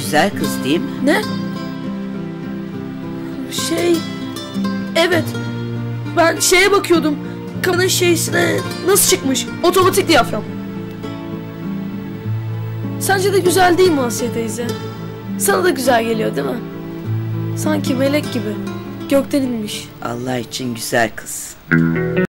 güzel kız değil mi? Ne? Evet. Ben şeye bakıyordum. Kafanın şeysine nasıl çıkmış? Otomatik diyafram. Sence de güzel değil mi Asiye teyze? Sana da güzel geliyor değil mi? Sanki melek gibi. Gökten inmiş. Allah için güzel kız.